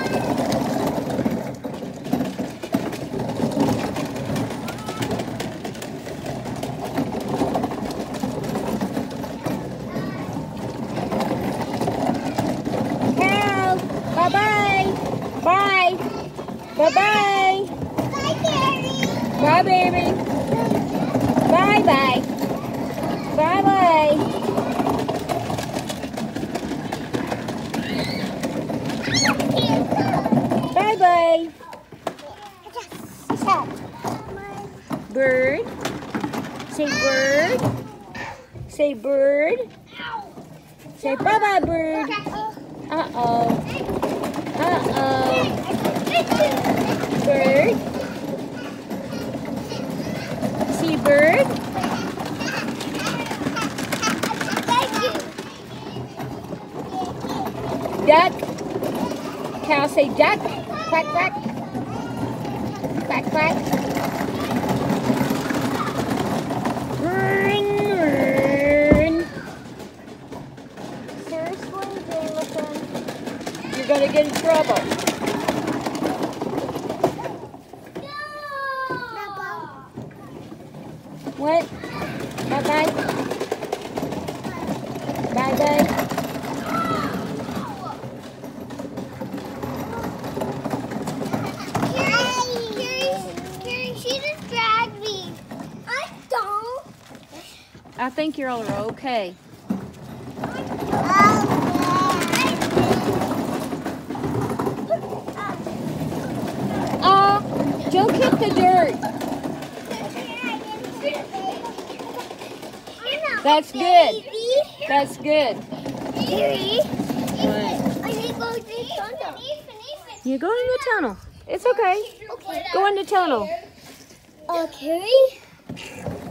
Bye-bye. Bye. Bye-bye. Bye, Gary. Bye, baby. Bye-bye. Bye-bye. Bye-bye. Bird. Say bird. Say bird. Say bye-bye, bird. Uh-oh. Uh-oh. Bird. See bird. Duck. Cow say duck. Quack, quack. Quack, quack. Burn, burn. Seriously, Jameson? You're going to get in trouble. What? Bye-bye. Bye-bye. Carrie, she just dragged me. I don't. I think you're all okay. Don't kick the dirt. That's good. That's good. Carrie, What? I need to go to the tunnel. You go in the tunnel. It's okay. Okay. Go in the tunnel. Carrie?